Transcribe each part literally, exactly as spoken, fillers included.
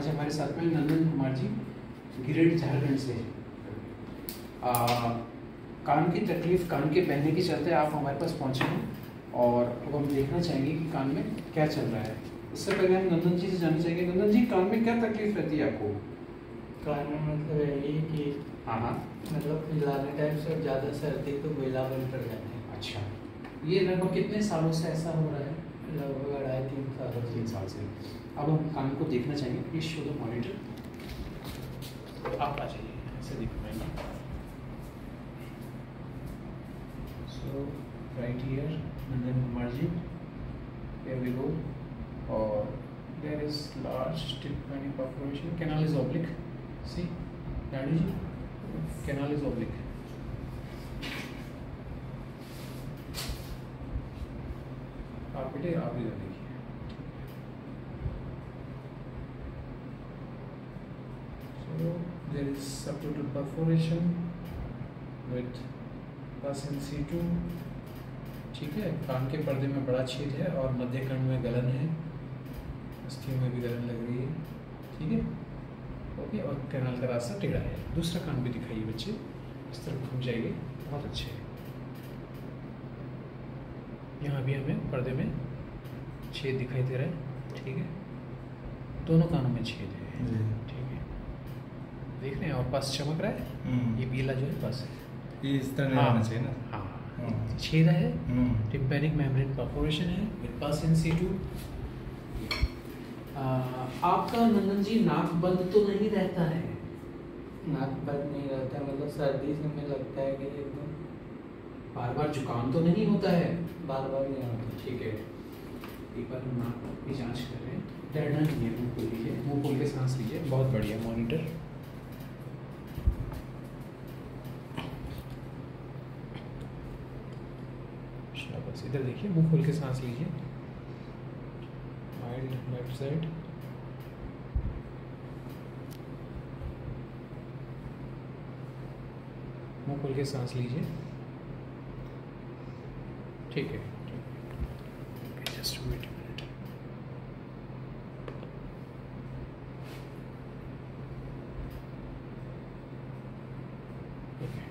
आज हमारे साथ में नंदन कुमार जी गिरिडीह झारखंड से। आ, कान की तकलीफ, कान के बहने के चलते आप हमारे पास पहुंचे हैं और अब हम देखना चाहेंगे कि कान में क्या चल रहा है। इससे पहले हम नंदन जी से जानना चाहेंगे, नंदन जी कान में क्या तकलीफ रहती है आपको? कान में मतलब यही कि हाँ हाँ मतलब खिलाने टाइम से ज़्यादा सर्दी तो गीलापन पड़ जाते हैं। अच्छा, ये लगभग कितने सालों से ऐसा हो रहा है? लगभग अढ़ाई तीन साल तीन साल से। अब हम कान को देखना चाहेंगे, प्लीज शो द मॉनिटर। आप आ जाइए, ऐसे दिख पाएंगे। So right here Nandan Kumar ji, here we go, और there is large tympanic perforation, canal is oblique, see Nadu ji, canal is oblique। आप बेटे आप इधर देखिए, so there is subtotal perforation with pus in situ। ठीक है, कान के पर्दे में बड़ा छेद है और मध्य कर्ण में गलन है, अस्थियों में भी गलन लग रही है। ठीक है, ओके, और कैनाल का रास्ता टेढ़ा है। दूसरा कान भी दिखाइए बच्चे, इस तरफ घूम जाइए, बहुत अच्छे। यहाँ भी हमें पर्दे में छेद दिखाई दे रहा है। ठीक है, दोनों कानों में छेद है। ठीक है, देख रहे हैं, और पस चमक रहा है, ये पीला जो है पस है, ये इस तरह नहीं होना चाहिए ना। हाँ, छेद है, टिम्पैनिक मेम्ब्रेन परफोरेशन है विद पस इन सिटू। आपका नंदन जी नाक बंद तो नहीं रहता है? नाक बंद नहीं रहता है, मतलब सर्दी से हमें लगता है कि एकदम बार बार जुकाम तो नहीं होता है? बार बार नहीं होता। ठीक है, एक बार हम नाक की जांच कर रहे हैं। डरना नहीं है, मुँह खोल लीजिए, मुँह खोल के सांस लीजिए। बहुत बढ़िया, मॉनिटर। शाबाश, इधर देखिए, मुँह खोल के सांस लीजिए। माइल्ड लेफ्ट साइड, मुँह खोल के सांस लीजिए। ठीक है, just wait a minute. Okay,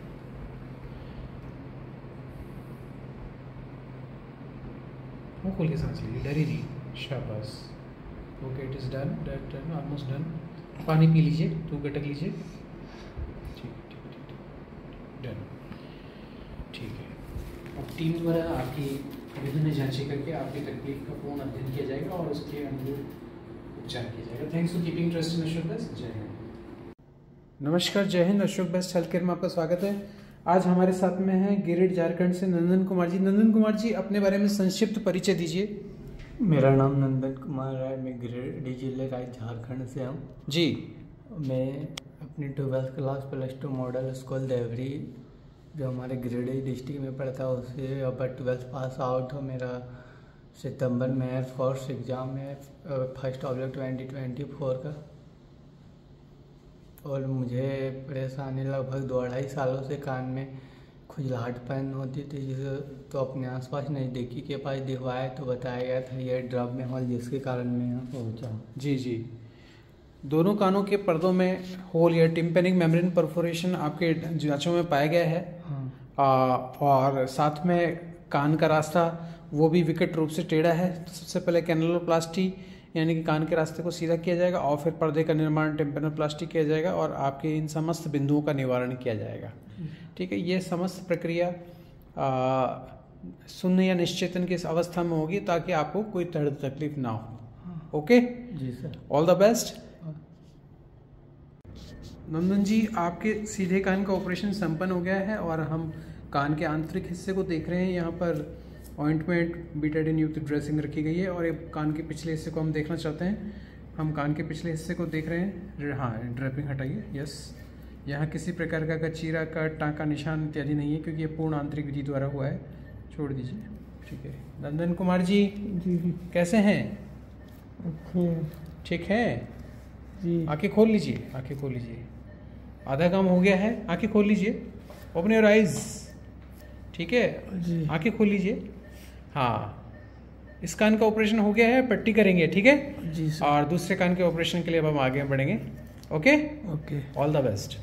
मुँह खोल के सांस लीजिए, डरी नहीं। शाबाश, okay, it is done, done done almost done. पानी पी लीजिए, टू गटक लीजिए। ठीक ठीक ठीक ठीक, डन। ठीक है, अब टीम द्वारा आपकी विभिन्न जांचें करके आपकी तकलीफ का पूर्ण अध्ययन किया जाएगा और उसके अनुरूप उपचार किया जाएगा। Thanks for keeping trust in Ashok best. जय हिंद। नमस्कार, जय हिंद। अशोक बेस्ट हेल्थ केयर में आपका स्वागत है। आज हमारे साथ में है गिरिडीह झारखंड से नंदन कुमार जी। नंदन कुमार जी, अपने बारे में संक्षिप्त परिचय दीजिए। मेरा नाम नंदन कुमार है, मैं गिरिडीह जिले का झारखंड से हूँ जी। मैं अपनी twelfth class plus two model school Deori जो हमारे गिरिडीह डिस्ट्रिक्ट में पड़ता है उससे अब ट्वेल्थ पास आउट हो। मेरा सितंबर में एयरफोर्स एग्ज़ाम है first object twenty twenty four का, और मुझे परेशानी लगभग दो अढ़ाई सालों से कान में खुजलाहट पैन होती थी, जिसे तो अपने आसपास नज़दीकी के पास दिखवाया तो बताया गया था ये ड्रग में होल, जिसके कारण मैं यहाँ पहुँचा। जी जी, दोनों कानों के पर्दों में होल या टिम्पैनिक मेम्ब्रेन परफोरेशन आपके जांचों में पाया गया है। हाँ। आ, और साथ में कान का रास्ता वो भी विकट रूप से टेढ़ा है। तो सबसे पहले कैनुलोप्लास्टी यानी कि कान के रास्ते को सीधा किया जाएगा और फिर पर्दे का निर्माण टिम्पैनोप्लास्टी किया जाएगा और आपके इन समस्त बिंदुओं का निवारण किया जाएगा। ठीक है, ये समस्त प्रक्रिया शून्य या निश्चेतन की अवस्था में होगी ताकि आपको कोई दर्द तकलीफ ना हो। ओके जी sir, all the best. Nandan ji, आपके सीधे कान का ऑपरेशन संपन्न हो गया है और हम कान के आंतरिक हिस्से को देख रहे हैं। यहाँ पर ऑइंटमेंट बीटाडिन युक्त ड्रेसिंग रखी गई है और एक कान के पिछले हिस्से को हम देखना चाहते हैं। हम कान के पिछले हिस्से को देख रहे हैं। हाँ, ड्रेपिंग हटाइए। यस, यहाँ किसी प्रकार का चीरा, कट, टाँका, निशान इत्यादि नहीं है क्योंकि ये पूर्ण आंतरिक विधि द्वारा हुआ है। छोड़ दीजिए। ठीक है, नंदन कुमार जी जी कैसे हैं? ठीक है जी। आंखें खोल लीजिए, आंखें खोल लीजिए। आधा काम हो गया है, आंखें खोल लीजिए। Open your eyes. ठीक है, जी। आंखें खोल लीजिए। हाँ, इस कान का ऑपरेशन हो गया है, पट्टी करेंगे, ठीक है जी सर। और दूसरे कान के ऑपरेशन के लिए अब हम आगे बढ़ेंगे। Okay, okay, all the best.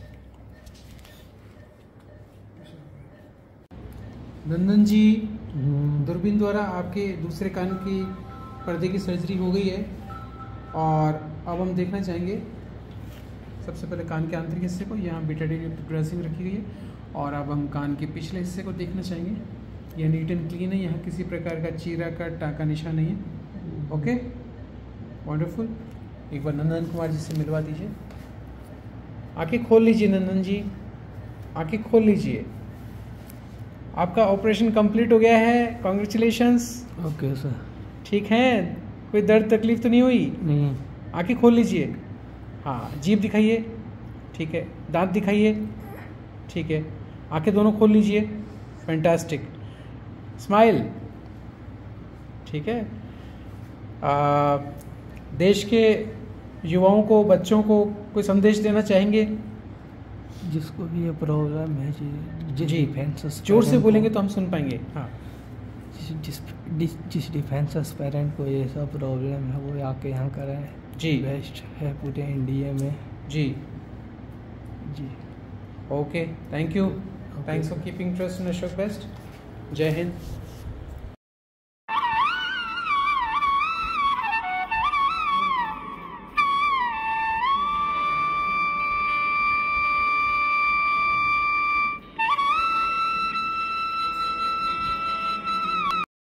Nandan ji, दूरबीन द्वारा आपके दूसरे कान की पर्दे की सर्जरी हो गई है और अब हम देखना चाहेंगे सबसे पहले कान के आंतरिक हिस्से को। यहाँ बीटाडीन ड्रेसिंग रखी गई है और अब हम कान के पिछले हिस्से को देखना चाहेंगे। यह नीट एंड क्लीन है, यहाँ किसी प्रकार का चीरा का टाका निशान नहीं है। Okay, wonderful. एक बार नंदन कुमार जी से मिलवा दीजिए। आंखें खोल लीजिए नंदन जी, आंखें खोल लीजिए। आपका ऑपरेशन कंप्लीट हो गया है, कॉन्ग्रेचुलेशंस। Okay sir. ठीक है, कोई दर्द तकलीफ तो नहीं हुई? नहीं। आंखें खोल लीजिए। हाँ, जीभ दिखाइए, ठीक है, दांत दिखाइए, ठीक है, आंखें दोनों खोल लीजिए, फैंटास्टिक, स्माइल, ठीक है। आ, देश के युवाओं को, बच्चों को कोई संदेश देना चाहेंगे? जिसको भी ये प्रॉब्लम है जी, जिस जी, डिफेंस जोर से बोलेंगे तो हम सुन पाएंगे। हाँ, जिस जिस जिस, जिस डिफेंस पेरेंट को ये सब प्रॉब्लम है वो आके यहाँ कराए जी, बेस्ट है पूरे इंडिया में जी जी। Okay, thank you, thanks for keeping trust in Ashok best. जय हिंद।